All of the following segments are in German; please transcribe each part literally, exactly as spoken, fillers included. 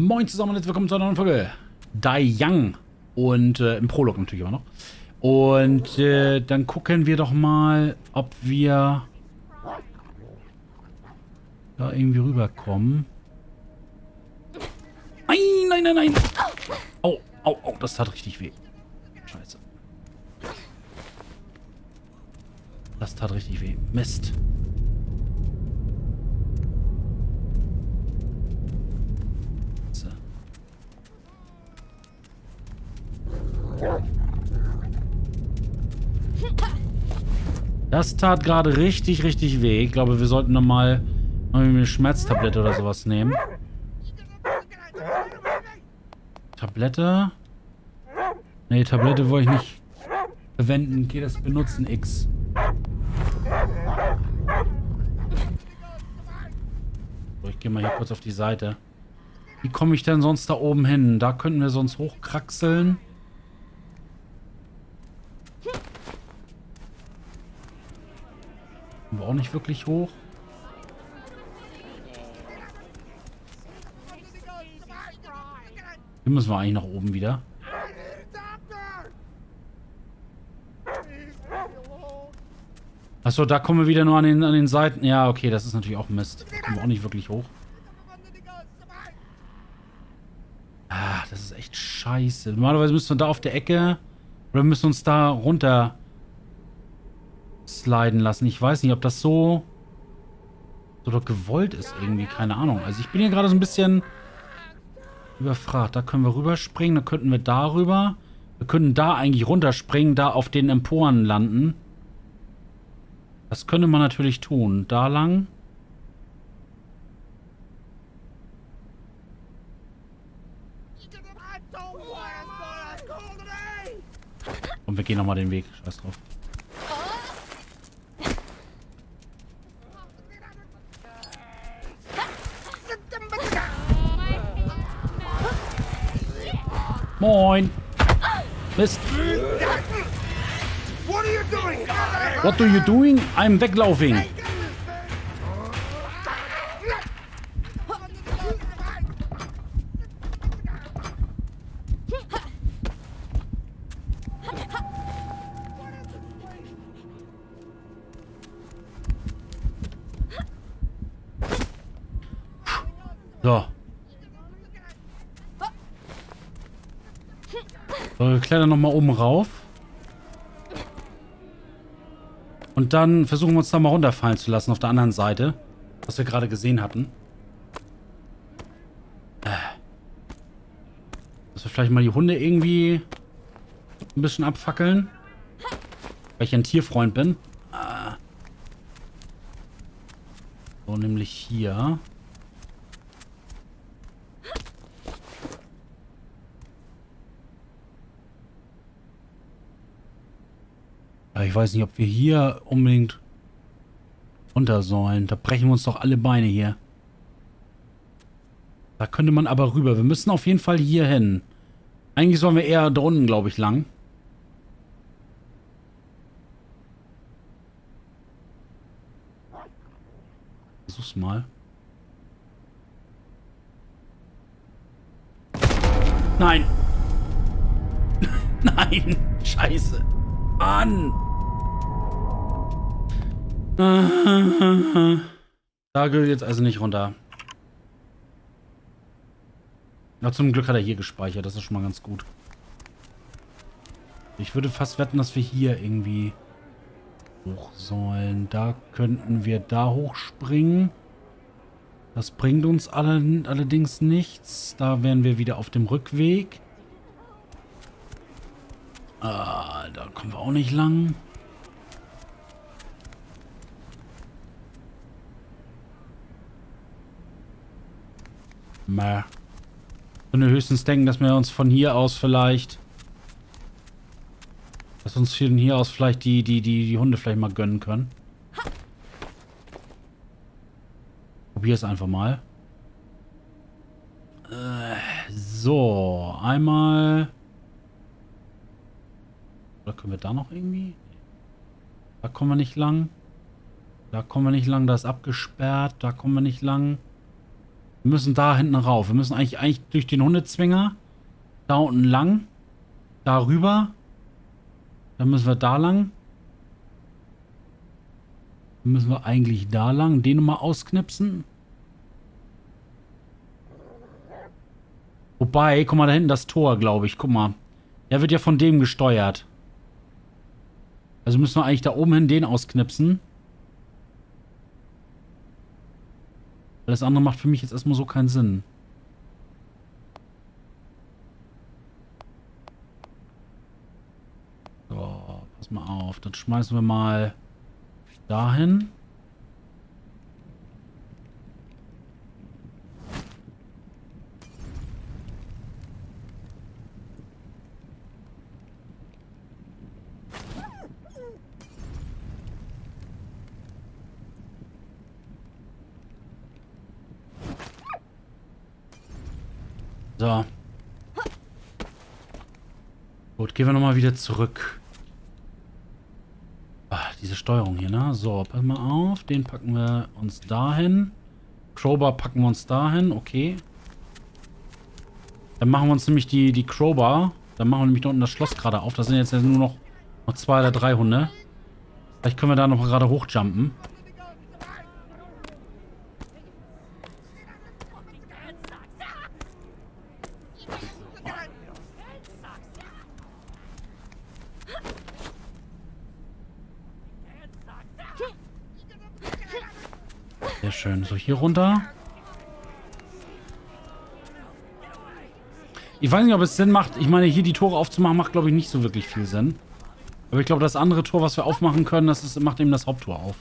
Moin zusammen und herzlich willkommen zu einer neuen Folge Dai Young. Und äh, im Prolog natürlich immer noch. Und äh, dann gucken wir doch mal, ob wir da irgendwie rüberkommen. Nein, nein, nein, nein. Au, au, au, das tat richtig weh. Scheiße. Das tat richtig weh. Mist. Das tat gerade richtig, richtig weh. Ich glaube, wir sollten nochmal eine Schmerztablette oder sowas nehmen. Tablette? Nee, Tablette wollte ich nicht verwenden. Geht das benutzen, X. So, ich gehe mal hier kurz auf die Seite. Wie komme ich denn sonst da oben hin? Da könnten wir sonst hochkraxeln. Auch nicht wirklich hoch. Hier müssen wir eigentlich nach oben wieder. Achso, da kommen wir wieder nur an den, an den Seiten. Ja, okay, das ist natürlich auch Mist. Da kommen wir auch nicht wirklich hoch. Ah, das ist echt scheiße. Normalerweise müssen wir da auf der Ecke oder wir müssen uns da runter sliden lassen. Ich weiß nicht, ob das so so doch gewollt ist irgendwie. Keine Ahnung. Also ich bin hier gerade so ein bisschen überfragt. Da können wir rüberspringen. Da könnten wir da rüber. Wir könnten da eigentlich runterspringen. Da auf den Emporen landen. Das könnte man natürlich tun. Da lang. Und wir gehen nochmal den Weg. Scheiß drauf. Moin. Mist. What are you doing? I'm weglaufing. So. So, wir klettern nochmal oben rauf. Und dann versuchen wir uns da mal runterfallen zu lassen auf der anderen Seite. Was wir gerade gesehen hatten. Dass wir vielleicht mal die Hunde irgendwie ein bisschen abfackeln. Weil ich ein Tierfreund bin. So, nämlich hier. Ich weiß nicht, ob wir hier unbedingt runter sollen. Da brechen wir uns doch alle Beine hier. Da könnte man aber rüber. Wir müssen auf jeden Fall hier hin. Eigentlich sollen wir eher da unten, glaube ich, lang. Versuch's mal. Nein! Nein! Scheiße! Mann! Da geht jetzt also nicht runter. Na, zum Glück hat er hier gespeichert. Das ist schon mal ganz gut. Ich würde fast wetten, dass wir hier irgendwie hoch sollen. Da könnten wir da hochspringen. Das bringt uns alle, allerdings nichts. Da wären wir wieder auf dem Rückweg. Ah, da kommen wir auch nicht lang. Mäh. Ich würde höchstens denken, dass wir uns von hier aus vielleicht... Dass uns von hier aus vielleicht die, die, die, die Hunde vielleicht mal gönnen können. Probier es einfach mal. Äh, so, einmal... Oder können wir da noch irgendwie? Da kommen wir nicht lang. Da kommen wir nicht lang. Da ist abgesperrt. Da kommen wir nicht lang. Wir müssen da hinten rauf. Wir müssen eigentlich, eigentlich durch den Hundezwinger. Da unten lang. Da rüber. Dann müssen wir da lang. Dann müssen wir eigentlich da lang. Den nochmal ausknipsen. Wobei, guck mal, da hinten das Tor, glaube ich. Guck mal. Der wird ja von dem gesteuert. Also müssen wir eigentlich da oben hin den ausknipsen. Weil das andere macht für mich jetzt erstmal so keinen Sinn. So, pass mal auf. Dann schmeißen wir mal dahin. So. Gut, gehen wir nochmal wieder zurück. Ach, diese Steuerung hier, ne? So, pass mal auf. Den packen wir uns dahin. Crowbar packen wir uns dahin. Okay. Dann machen wir uns nämlich die, die Crowbar. Dann machen wir nämlich da unten das Schloss gerade auf. Das sind jetzt nur noch, noch zwei oder drei Hunde. Vielleicht können wir da noch gerade hochjumpen. Sehr schön. So, hier runter. Ich weiß nicht, ob es Sinn macht. Ich meine, hier die Tore aufzumachen, macht, glaube ich, nicht so wirklich viel Sinn. Aber ich glaube, das andere Tor, was wir aufmachen können, das ist, macht eben das Haupttor auf.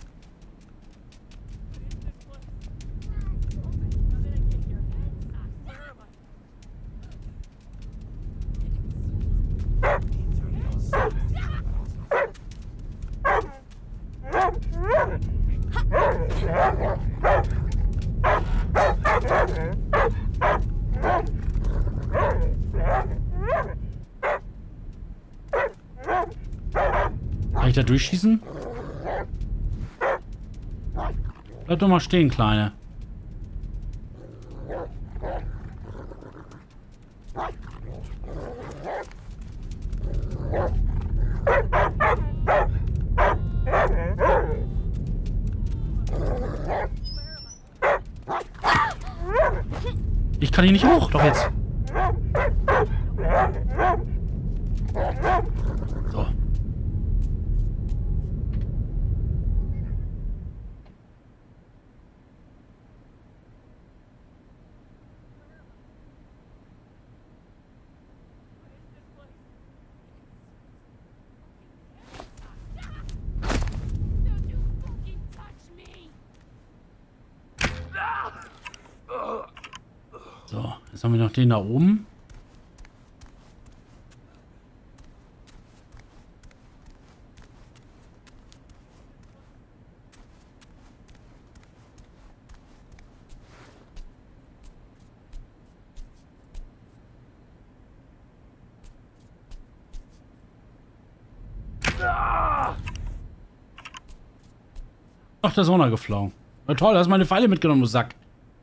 Kann ich da durchschießen? Bleib doch mal stehen, Kleine. Ich kann hier nicht hoch, doch jetzt. So. So, jetzt haben wir noch den da oben. Ach, da ist auch noch geflogen. Na toll, da hast meine Pfeile mitgenommen, du Sack.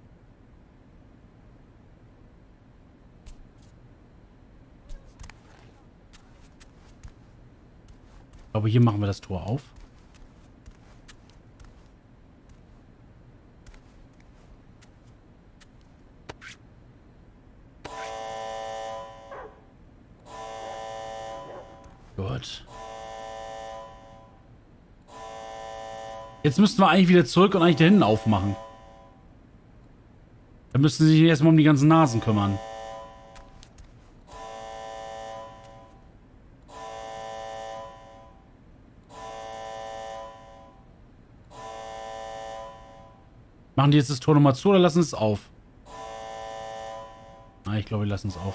Ich glaube, hier machen wir das Tor auf. Gut. Jetzt müssten wir eigentlich wieder zurück und eigentlich da hinten aufmachen. Da müssten sie sich erstmal um die ganzen Nasen kümmern. Machen die jetzt das Tor nochmal zu oder lassen es auf? Ah, ich glaube, wir lassen es auf.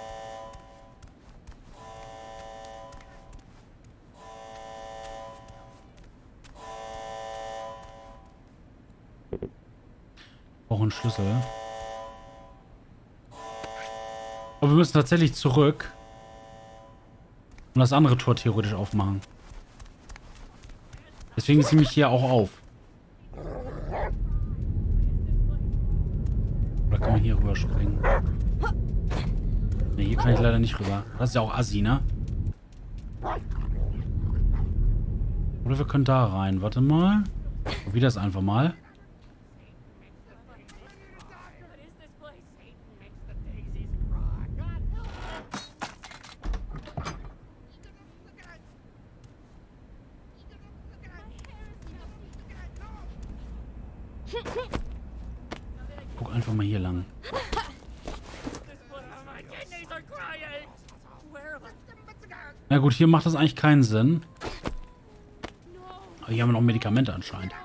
Auch ein Schlüssel. Aber wir müssen tatsächlich zurück und das andere Tor theoretisch aufmachen. Deswegen ziehe ich mich hier auch auf. kann man hier rüberspringen. Ne, hier kann ich leider nicht rüber. Das ist ja auch assi, ne? Oder wir können da rein. Warte mal. Probier das einfach mal. Guck einfach mal hier lang. Na gut, hier macht das eigentlich keinen Sinn. Aber hier haben wir noch Medikamente anscheinend.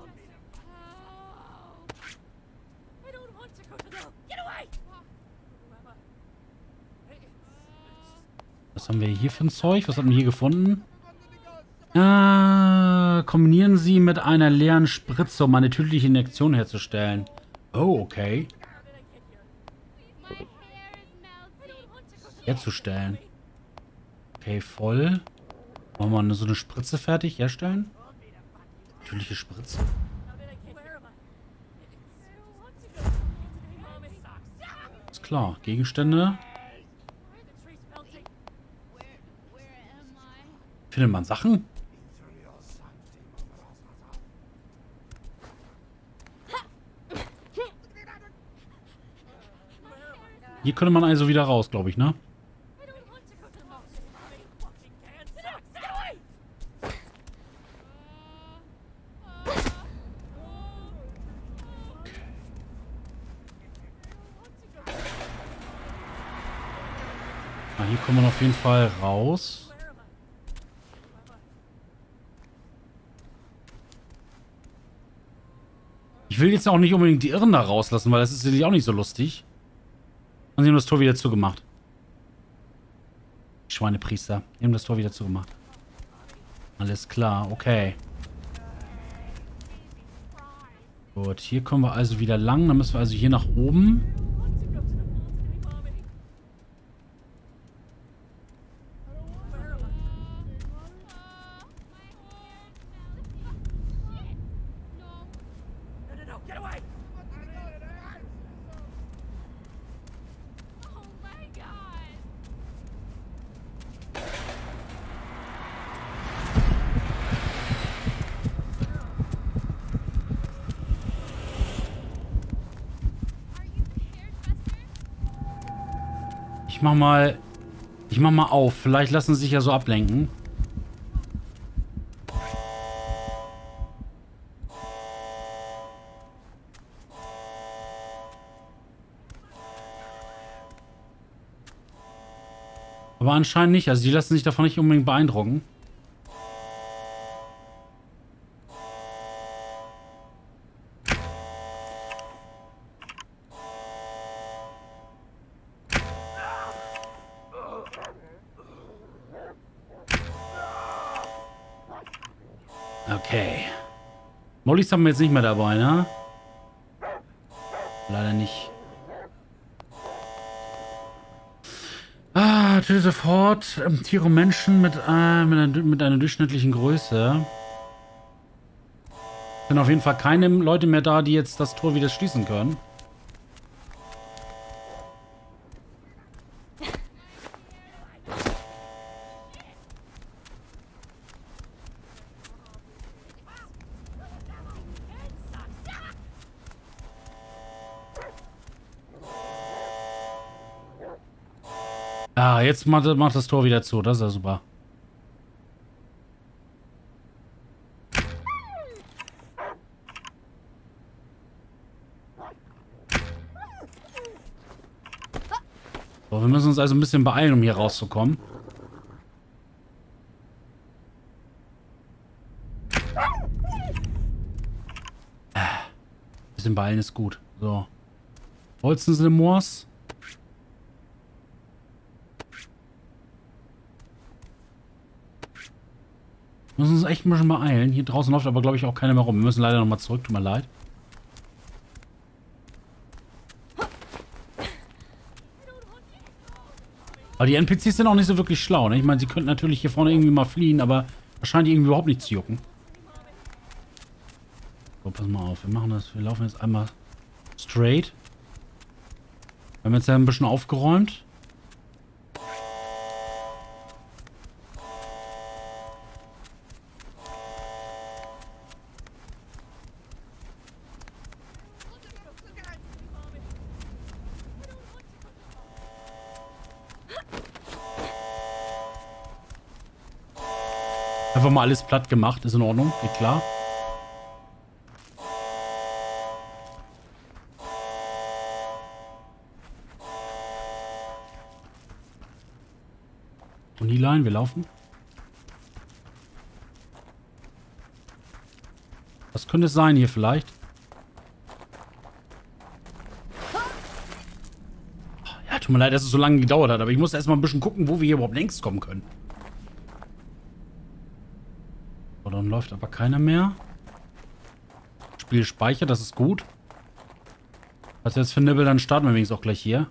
Was haben wir hier für ein Zeug? Was haben wir hier gefunden? Ah, kombinieren Sie mit einer leeren Spritze, um eine tödliche Injektion herzustellen. Oh, okay. Herzustellen. Okay, voll. Wollen wir mal so eine Spritze fertig herstellen? Natürliche Spritze. Ist klar. Gegenstände. Findet man Sachen? Hier könnte man also wieder raus, glaube ich, ne? Ah, hier kommen wir auf jeden Fall raus. Ich will jetzt auch nicht unbedingt die Irren da rauslassen, weil das ist ja auch nicht so lustig. Und sie haben das Tor wieder zugemacht. Die Schweinepriester. Die haben das Tor wieder zugemacht. Alles klar, okay. Gut, hier kommen wir also wieder lang. Dann müssen wir also hier nach oben. Ich mach mal... Ich mach mal auf. Vielleicht lassen sie sich ja so ablenken. Aber anscheinend nicht. Also die lassen sich davon nicht unbedingt beeindrucken. Okay. Mollys haben wir jetzt nicht mehr dabei, ne? Leider nicht. Ah, tötet sofort ähm, Tiere und Menschen mit, äh, mit, einer, mit einer durchschnittlichen Größe. Sind auf jeden Fall keine Leute mehr da, die jetzt das Tor wieder schließen können. Ah, jetzt macht, macht das Tor wieder zu. Das ist ja super. So, wir müssen uns also ein bisschen beeilen, um hier rauszukommen. Ein bisschen beeilen ist gut. So. Holzen sind im Moors. Wir müssen uns echt ein bisschen beeilen. Hier draußen läuft aber, glaube ich, auch keiner mehr rum. Wir müssen leider nochmal zurück. Tut mir leid. Aber die N P Cs sind auch nicht so wirklich schlau, ne? Ich meine, sie könnten natürlich hier vorne irgendwie mal fliehen, aber das scheint irgendwie überhaupt nicht zu jucken. So, pass mal auf. Wir machen das. Wir laufen jetzt einmal straight. Wir haben jetzt ja ein bisschen aufgeräumt. Einfach mal alles platt gemacht, ist in Ordnung, geht klar. Und die Line, wir laufen. Was könnte es sein hier vielleicht? Ja, tut mir leid, dass es so lange gedauert hat, aber ich muss erst mal ein bisschen gucken, wo wir hier überhaupt längst kommen können. So, dann läuft aber keiner mehr. Spiel speichert, das ist gut. Was jetzt für Nibbel, dann starten wir wenigstens auch gleich hier.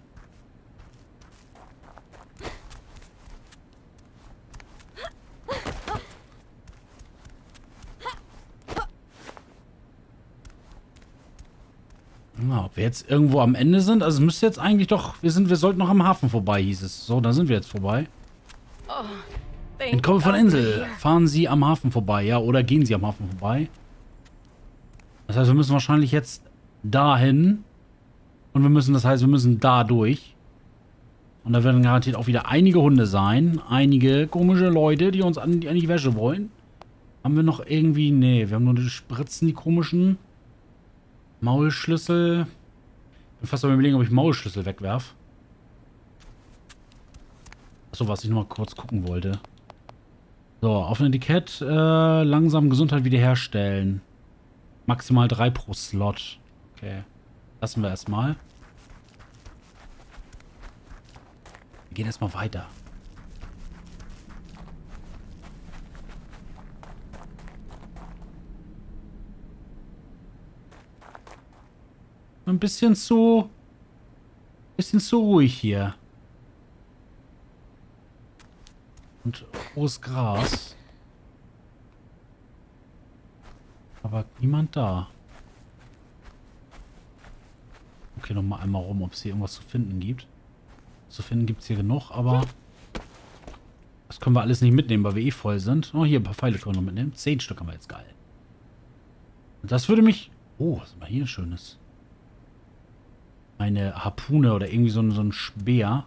Ja, ob wir jetzt irgendwo am Ende sind, also es müsste jetzt eigentlich doch, wir sind, wir sollten noch am Hafen vorbei, hieß es. So, da sind wir jetzt vorbei. Entkommen von Insel. Fahren Sie am Hafen vorbei, ja, oder gehen Sie am Hafen vorbei. Das heißt, wir müssen wahrscheinlich jetzt dahin. Und wir müssen, das heißt, wir müssen da durch. Und da werden garantiert auch wieder einige Hunde sein. Einige komische Leute, die uns an die, an die Wäsche wollen. Haben wir noch irgendwie, nee, wir haben nur die Spritzen, die komischen. Maulschlüssel. Ich bin fast am Überlegen, ob ich Maulschlüssel wegwerf. Achso, was ich noch mal kurz gucken wollte. So, auf ein Etikett. Äh, langsam Gesundheit wiederherstellen. Maximal drei pro Slot. Okay. Lassen wir erstmal. Wir gehen erstmal weiter. Ein bisschen zu... bisschen zu ruhig hier. Und hohes Gras. Aber niemand da. Okay, nochmal einmal rum, ob es hier irgendwas zu finden gibt. Zu finden gibt es hier genug, aber das können wir alles nicht mitnehmen, weil wir eh voll sind. Oh, hier ein paar Pfeile können wir noch mitnehmen. Zehn Stück haben wir jetzt, geil. Das würde mich... Oh, was ist mal hier Schönes? Eine Harpune oder irgendwie so ein, so ein Speer.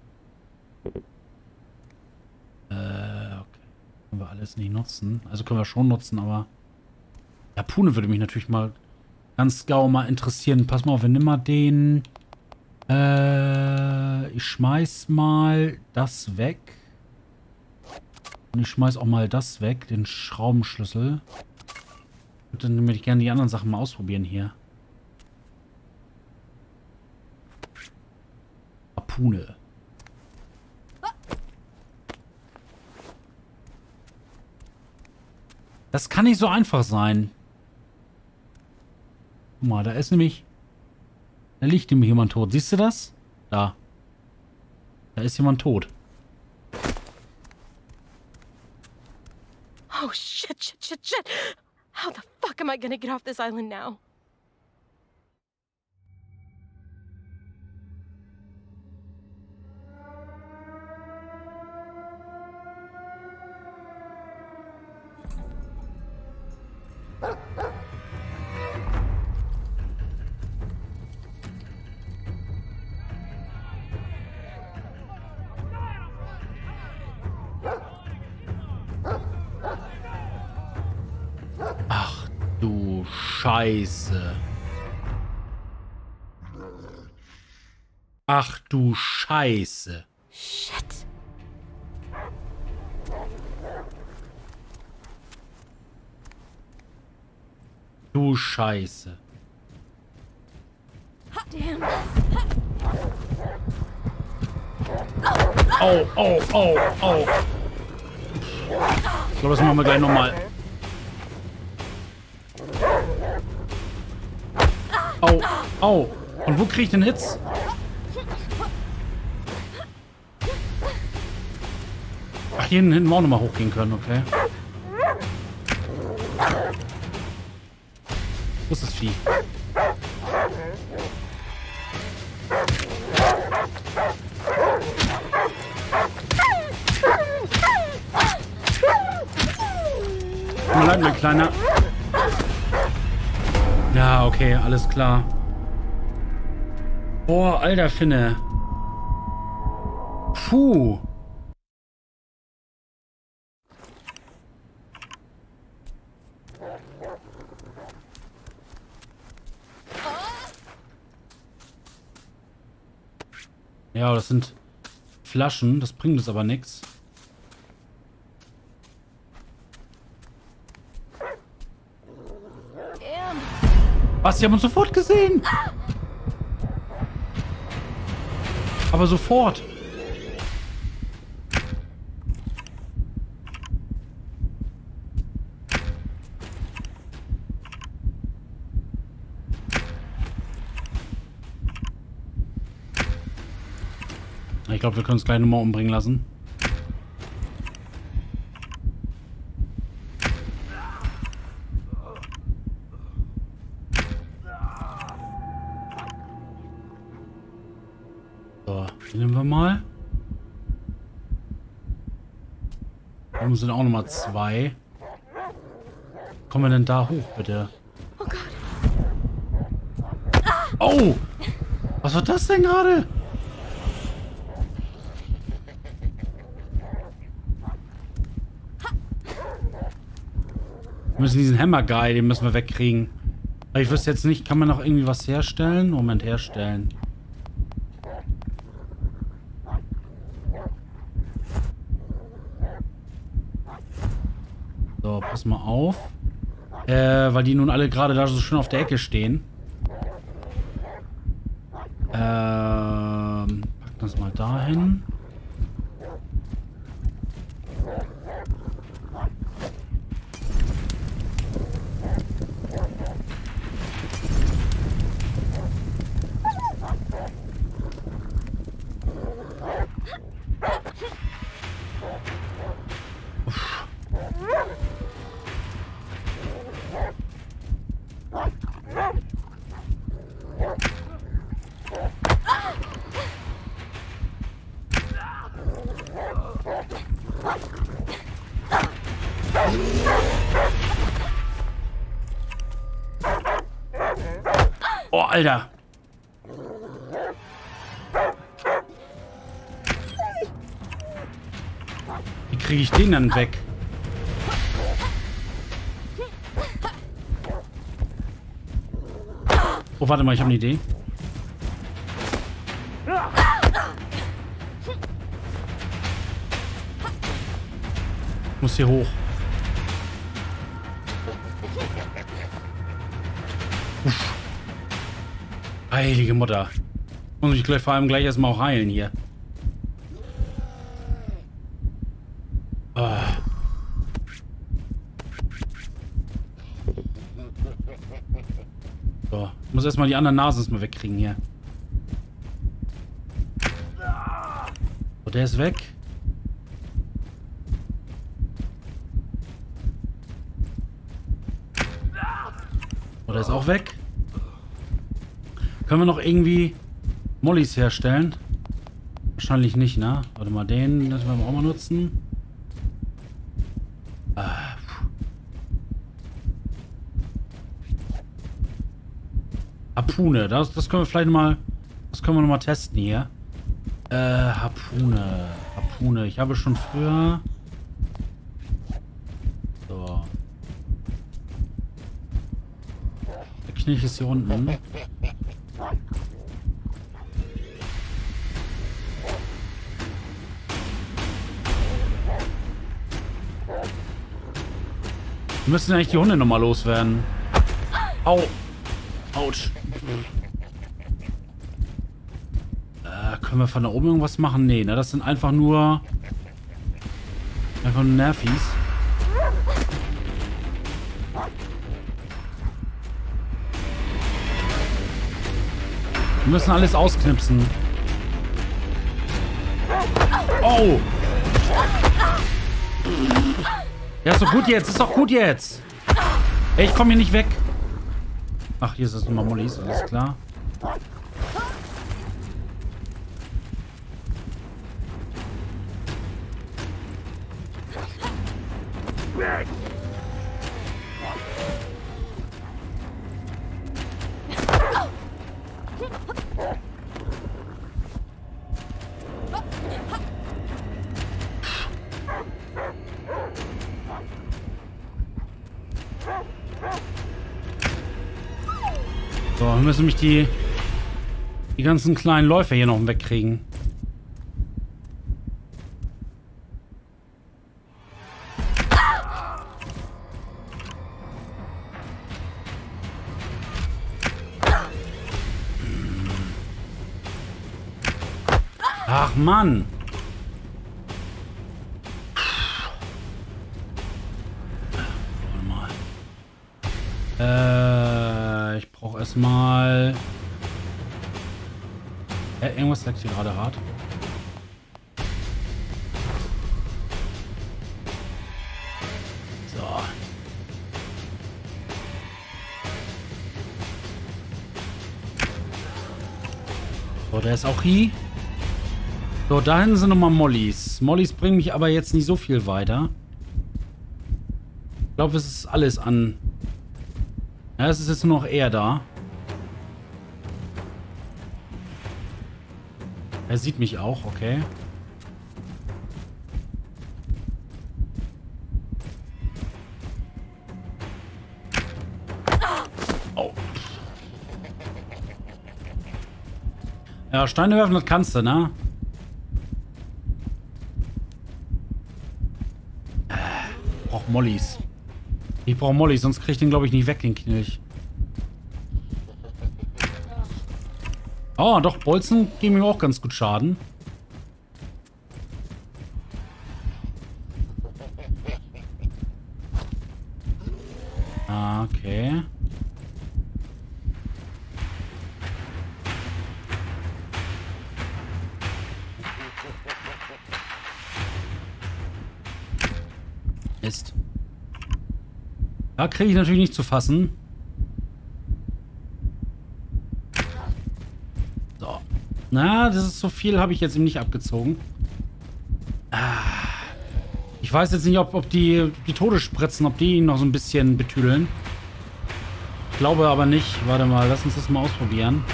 Äh, okay. Können wir alles nicht nutzen. Also können wir schon nutzen, aber... Harpune würde mich natürlich mal ganz gau mal interessieren. Pass mal auf, wir nehmen mal den... Äh, ich schmeiß mal das weg. Und ich schmeiß auch mal das weg, den Schraubenschlüssel. Und dann würde ich gerne die anderen Sachen mal ausprobieren hier. Harpune. Das kann nicht so einfach sein. Guck mal, da ist nämlich... Da liegt nämlich jemand tot. Siehst du das? Da. Da ist jemand tot. Oh, shit, shit, shit, shit. How the fuck am I gonna get off this island now? Ach du Scheiße. Ach du Scheiße. Shit. Du Scheiße. Damn. Oh, oh, oh, oh. Ich glaube, das machen wir gleich nochmal. Au, au. Und wo kriege ich den Hits? Ach, hier hinten wir auch nochmal hochgehen können, okay. Wo ist das Vieh? kleiner... Ja, okay, alles klar. Boah, alter Finne. Puh. Ja, das sind Flaschen. Das bringt uns aber nichts. Was? Die haben uns sofort gesehen. Aber sofort. Ich glaube, wir können uns gleich nochmal umbringen lassen. So, den nehmen wir mal. Warum sind auch nochmal zwei? Kommen wir denn da hoch, bitte? Oh Gott. Oh! Was war das denn gerade? Wir müssen diesen Hammer-Guy, den müssen wir wegkriegen. Aber ich wüsste jetzt nicht, kann man noch irgendwie was herstellen? Moment, herstellen. So, pass mal auf. Äh, weil die nun alle gerade da so schön auf der Ecke stehen. Ähm, pack das mal dahin. Oh, Alter. Wie kriege ich den dann weg? Oh, warte mal, ich habe eine Idee. Ich muss hier hoch. Uff. Heilige Mutter. Muss mich gleich vor allem gleich erstmal auch heilen hier. Oh. So, ich muss erstmal die anderen Nasen mal wegkriegen hier. So, der ist weg. So, der ist auch weg. Können wir noch irgendwie Mollys herstellen? Wahrscheinlich nicht, ne? Warte mal, den das werden wir auch mal nutzen. Ah, Harpune, das, das können wir vielleicht mal. Das können wir noch mal testen hier. Äh, Harpune. Harpune. Ich habe schon früher. So. Der Knilch ist hier unten. Wir müssen eigentlich die Hunde nochmal loswerden. Au. Autsch. Äh, können wir von da oben irgendwas machen? Nee, ne? Das sind einfach nur... Einfach nur Nervis. Wir müssen alles ausknipsen. Oh! Ja, ist doch gut jetzt. Ist doch gut jetzt. Ey, ich komme hier nicht weg. Ach, hier ist das nochmal Mollys. Alles klar. Wir müssen nämlich die, die ganzen kleinen Läufer hier noch wegkriegen. Ach Mann! Warte mal. Äh, ich brauche erstmal. Äh, irgendwas leckt hier gerade hart. So. So, der ist auch hier. So, da hinten sind nochmal Mollys. Mollys bringen mich aber jetzt nicht so viel weiter. Ich glaube, es ist alles an. Ja, es ist jetzt nur noch er da. Er sieht mich auch, okay. Oh. Ja, Steine werfen, das kannst du, ne? Ich brauch Mollys. Ich brauche Mollys, sonst krieg ich den, glaube ich, nicht weg, den Knilch. Oh, doch, Bolzen geben mir auch ganz gut Schaden. Ah, okay. Mist. Da kriege ich natürlich nicht zu fassen. So. Na, das ist so viel, habe ich jetzt ihm nicht abgezogen. Ah. Ich weiß jetzt nicht, ob, ob die, die Todesspritzen, ob die ihn noch so ein bisschen betüdeln. Ich glaube aber nicht. Warte mal, lass uns das mal ausprobieren.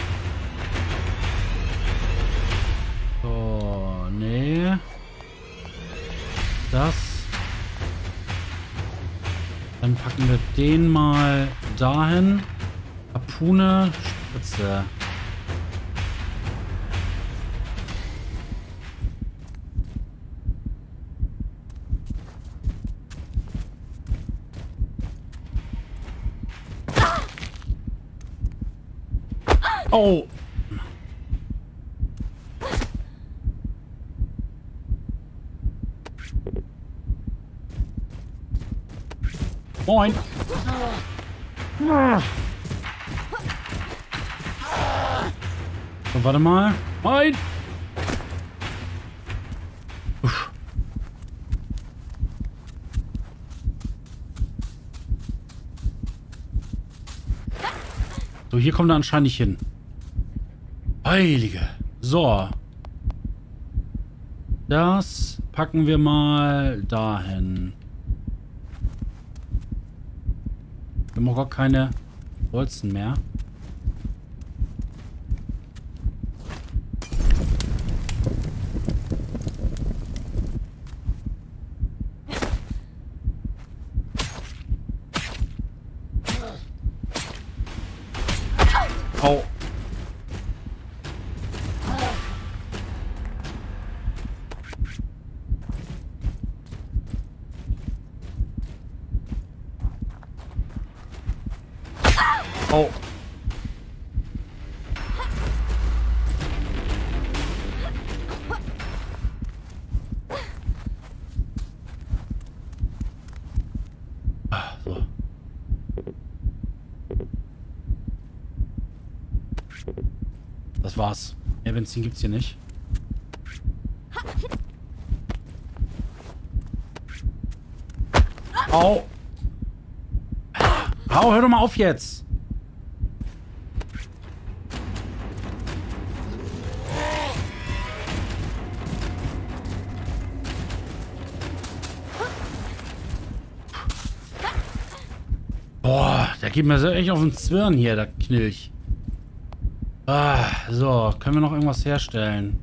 So, nee. Das. Dann packen wir den mal dahin. Harpune, Spritze. Oh! Moin! So, warte mal. Moin! Uff. So, hier kommt er anscheinend nicht hin. Heilige. So. Das packen wir mal dahin. Wir haben auch gar keine Bolzen mehr. Au. Oh. Ah, so. Das war's. Mehr Benzin gibt's hier nicht. Au. Au, hör doch mal auf jetzt. Boah, der geht mir so echt auf den Zwirn hier, der Knilch. Ah, so, können wir noch irgendwas herstellen?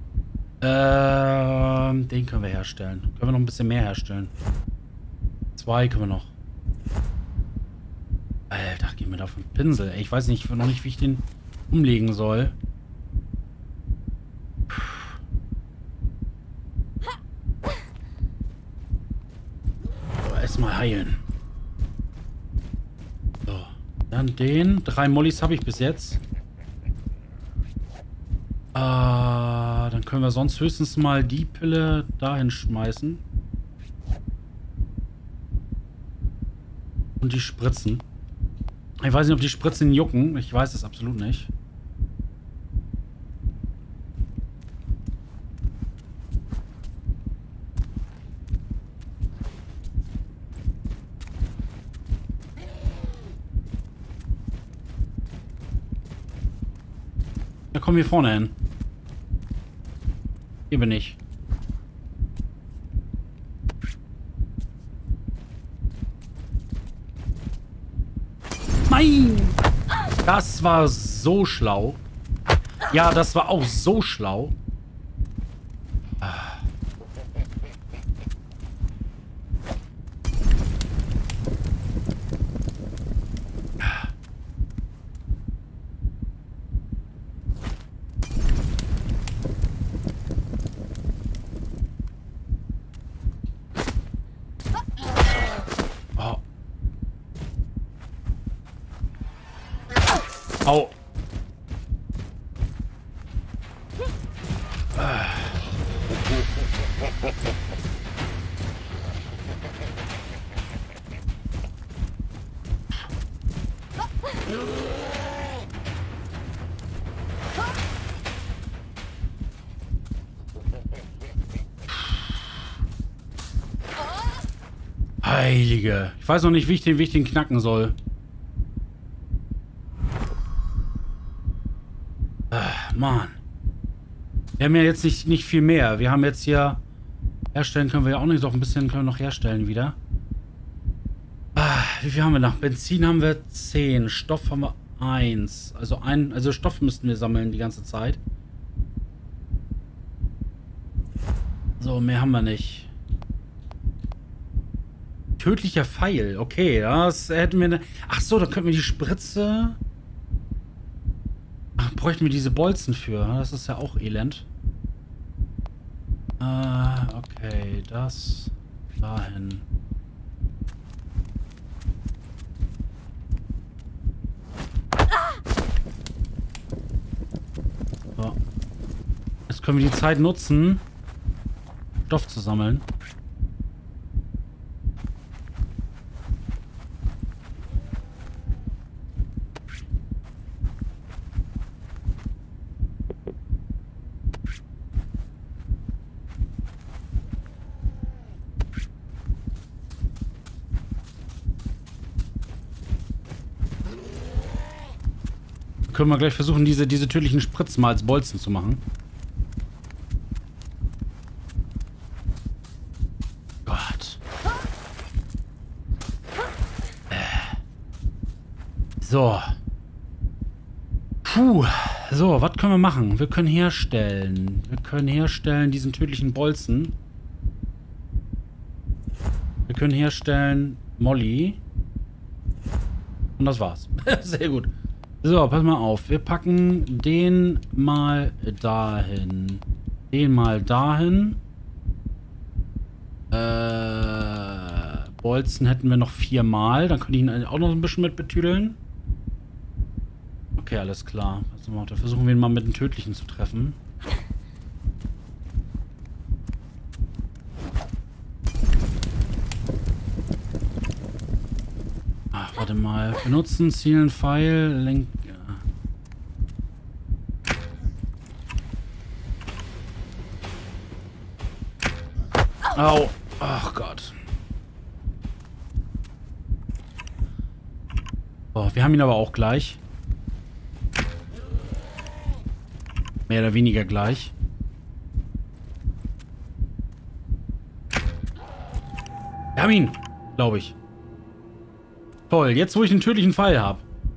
Ähm, den können wir herstellen. Können wir noch ein bisschen mehr herstellen? Zwei können wir noch. Alter, geht mir da auf den Pinsel? Ey, ich weiß nicht, noch nicht, wie ich den umlegen soll. Erstmal heilen. So. Dann den. Drei Mollys habe ich bis jetzt. Äh, dann können wir sonst höchstens mal die Pille dahin schmeißen. Und die Spritzen. Ich weiß nicht, ob die Spritzen jucken. Ich weiß es absolut nicht. Ja, komm hier vorne hin. Hier bin ich. Nein! Das war so schlau. Ja, das war auch so schlau. Au. Heilige. Ich weiß noch nicht, wie ich den, wie ich den knacken soll. Mann. Wir haben ja jetzt nicht, nicht viel mehr. Wir haben jetzt hier... Herstellen können wir ja auch nicht. Doch ein bisschen können wir noch herstellen wieder. Ah, wie viel haben wir noch? Benzin haben wir zehn. Stoff haben wir eins. Also ein, also Stoff müssten wir sammeln die ganze Zeit. So, mehr haben wir nicht. Tödlicher Pfeil. Okay, das hätten wir... Ne Ach so, da könnten wir die Spritze... Ach, bräuchten wir diese Bolzen für. Das ist ja auch elend. Äh, okay, das dahin. So. Jetzt können wir die Zeit nutzen, Stoff zu sammeln. Können wir gleich versuchen, diese, diese tödlichen Spritzen mal als Bolzen zu machen. Gott. Äh. So. Puh. So, was können wir machen? Wir können herstellen. Wir können herstellen diesen tödlichen Bolzen. Wir können herstellen Molly. Und das war's. Sehr gut. So, pass mal auf. Wir packen den mal dahin. Den mal dahin. Äh, Bolzen hätten wir noch viermal. Dann könnte ich ihn auch noch ein bisschen mit betüdeln. Okay, alles klar. Also, dann versuchen wir ihn mal mit dem Tödlichen zu treffen. Ach, warte mal. Benutzen, zielen, Pfeil, lenk... Au. Ach Gott. Oh, wir haben ihn aber auch gleich. Mehr oder weniger gleich. Wir haben ihn, glaube ich. Toll, jetzt wo ich einen tödlichen Pfeil habe.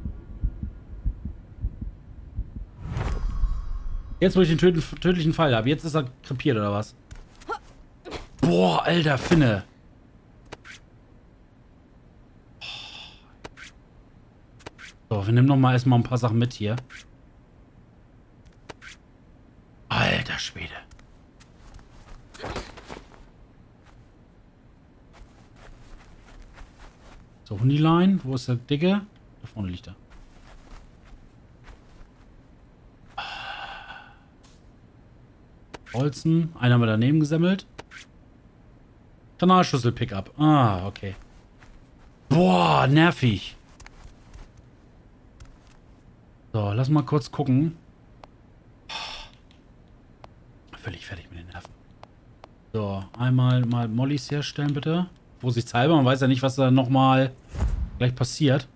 Jetzt wo ich den töd tödlichen Pfeil habe. Jetzt ist er krepiert oder was? Boah, alter Finne. So, wir nehmen noch mal erstmal ein paar Sachen mit hier. Alter Schwede. So, Hundilein. Wo ist der Dicke? Da vorne liegt er. Holzen. Einer haben wir daneben gesammelt. Kanalschlüssel-Pickup. Ah, okay. Boah, nervig. So, lass mal kurz gucken. Völlig fertig mit den Nerven. So, einmal mal Mollys herstellen, bitte. Vorsichtshalber, man weiß ja nicht, was da nochmal gleich passiert.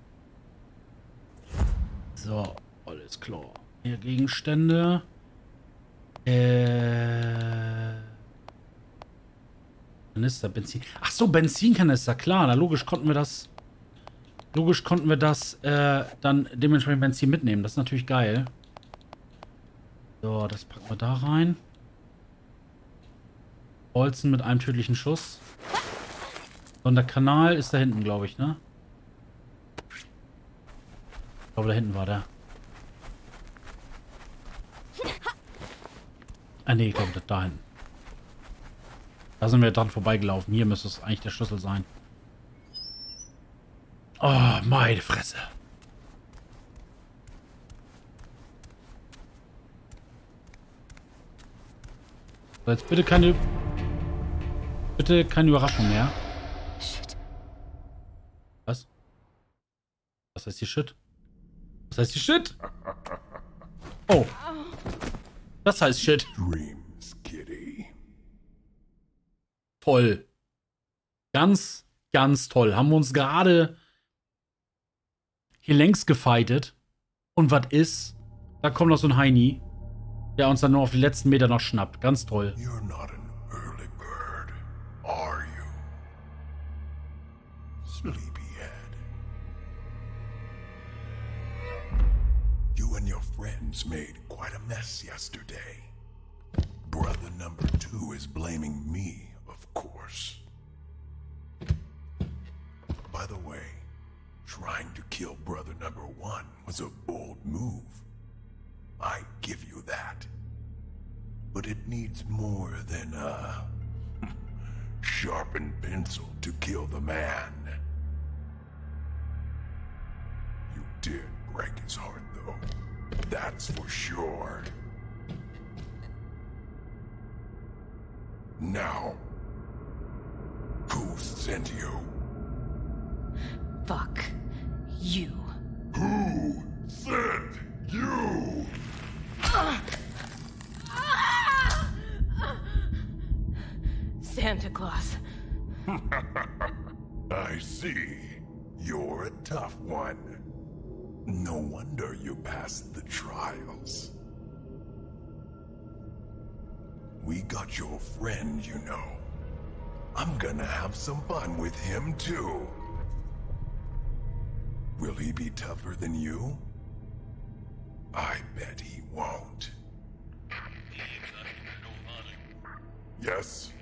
So, alles klar. Hier Gegenstände. Äh... Kanister, Benzin. Ach so, Benzinkanister, klar. Na, logisch konnten wir das... Logisch konnten wir das äh, dann dementsprechend Benzin mitnehmen. Das ist natürlich geil. So, das packen wir da rein. Bolzen mit einem tödlichen Schuss. So, und der Kanal ist da hinten, glaube ich, ne? Ich glaube, da hinten war der. Ah, ne, ich glaube, das da hinten. Da sind wir dran vorbeigelaufen. Hier müsste es eigentlich der Schlüssel sein. Oh, meine Fresse. So, jetzt bitte keine... Bitte keine Überraschung mehr. Shit. Was? Was heißt die Shit? Was heißt die Shit? Oh. Das heißt Shit. Dreams, Kitty. Toll. Ganz, ganz toll. Haben wir uns gerade hier längst gefightet. Und was ist? Da kommt noch so ein Heini, der uns dann nur auf die letzten Meter noch schnappt. Ganz toll. You're not an early bird, are you? Sleepyhead. You and your friends made quite a mess yesterday. Brother number two is blaming me, of course. By the way, trying to kill brother number one was a bold move. I give you that. But it needs more than a sharpened pencil to kill the man. You did break his heart, though. That's for sure. Now, who sent you? Fuck you. Who sent you? Santa Claus. I see. You're a tough one. No wonder you passed the trials. We got your friend, you know. I'm gonna have some fun with him, too. Will he be tougher than you? I bet he won't. Yes?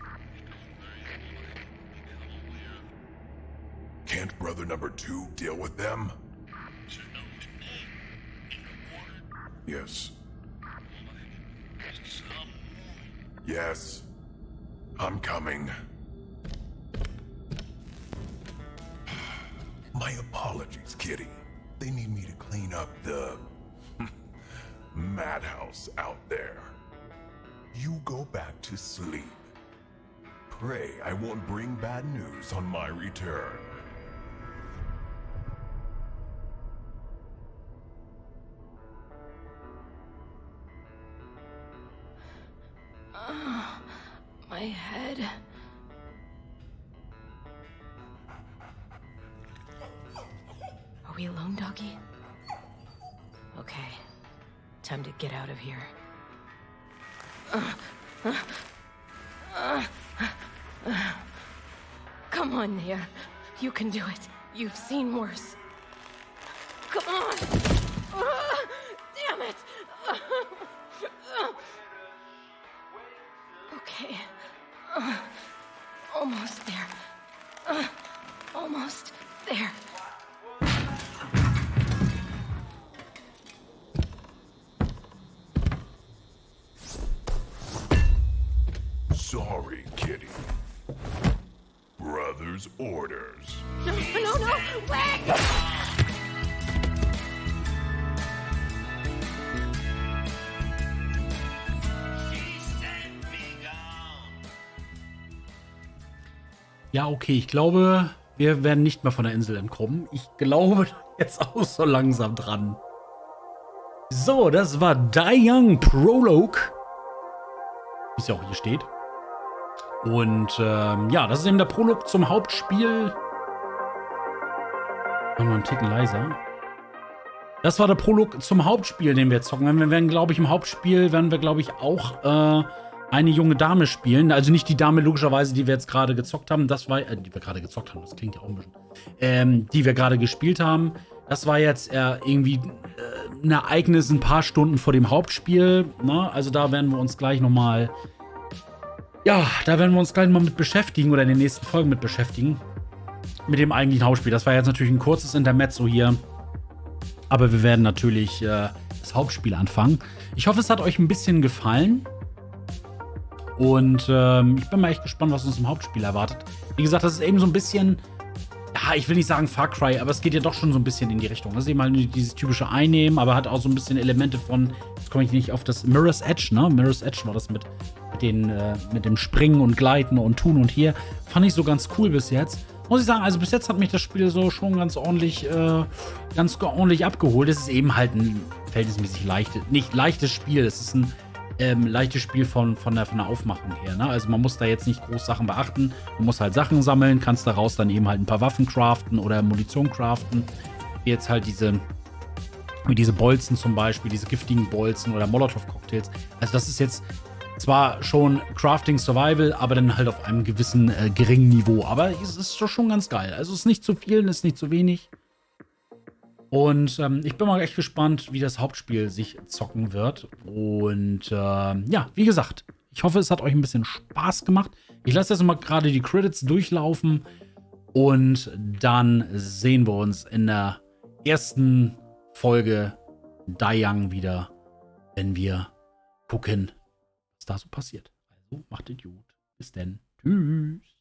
Can't brother number two deal with them? Yes. Yes. I'm coming. My apologies, Kitty. They need me to clean up the madhouse out there. You go back to sleep. Pray I won't bring bad news on my return. Uh, my head. Are we alone, doggy? Okay. Time to get out of here. Uh, uh, uh, uh. Come on, Naya. You can do it. You've seen worse. Come on! Uh, damn it! Uh, uh. Okay. Uh, almost there. Uh, almost there. sorry, kitty. Brother's orders. No, no, no! Wait! Ja, okay, ich glaube, wir werden nicht mehr von der Insel entkommen. Ich glaube jetzt auch so langsam dran. So, das war Die Young Prologue. Wie es ja auch hier steht. Und ähm, ja, das ist eben der Prolog zum Hauptspiel. Machen wir einen Ticken leiser. Das war der Prolog zum Hauptspiel, den wir zocken. Wir werden, glaube ich, im Hauptspiel werden wir, glaube ich, auch äh, eine junge Dame spielen. Also nicht die Dame, logischerweise, die wir jetzt gerade gezockt haben. Das war, äh, die wir gerade gezockt haben, das klingt ja auch ein bisschen. Ähm, die wir gerade gespielt haben. Das war jetzt äh, irgendwie äh, ein Ereignis ein paar Stunden vor dem Hauptspiel. Ne? Also da werden wir uns gleich noch mal Ja, da werden wir uns gleich mal mit beschäftigen oder in den nächsten Folgen mit beschäftigen. Mit dem eigentlichen Hauptspiel. Das war jetzt natürlich ein kurzes Intermezzo hier. Aber wir werden natürlich äh, das Hauptspiel anfangen. Ich hoffe, es hat euch ein bisschen gefallen. Und ähm, ich bin mal echt gespannt, was uns im Hauptspiel erwartet. Wie gesagt, das ist eben so ein bisschen, ja, ich will nicht sagen Far Cry, aber es geht ja doch schon so ein bisschen in die Richtung. Das ist eben halt dieses typische Einnehmen, aber hat auch so ein bisschen Elemente von, jetzt komme ich nicht auf das Mirror's Edge, ne? Mirror's Edge war das mit, mit, den, äh, mit dem Springen und Gleiten und Tun und hier. Fand ich so ganz cool bis jetzt. Muss ich sagen, also bis jetzt hat mich das Spiel so schon ganz ordentlich, äh, ganz ordentlich abgeholt. Es ist eben halt ein verhältnismäßig leichtes, nicht leichtes Spiel. Es ist ein ähm, leichtes Spiel von, von, der, von der Aufmachung her. Ne? Also man muss da jetzt nicht groß Sachen beachten. Man muss halt Sachen sammeln, kannst daraus dann eben halt ein paar Waffen craften oder Munition craften. Wie jetzt halt diese, wie diese Bolzen zum Beispiel, diese giftigen Bolzen oder Molotov-Cocktails. Also das ist jetzt zwar schon Crafting Survival, aber dann halt auf einem gewissen äh, geringen Niveau. Aber es ist schon ganz geil. Also es ist nicht zu viel, es ist nicht zu wenig. Und ähm, ich bin mal echt gespannt, wie das Hauptspiel sich zocken wird. Und äh, ja, wie gesagt, ich hoffe, es hat euch ein bisschen Spaß gemacht. Ich lasse jetzt mal gerade die Credits durchlaufen. Und dann sehen wir uns in der ersten Folge Die Young wieder, wenn wir gucken, da so passiert. Also macht es gut. Bis denn. Tschüss.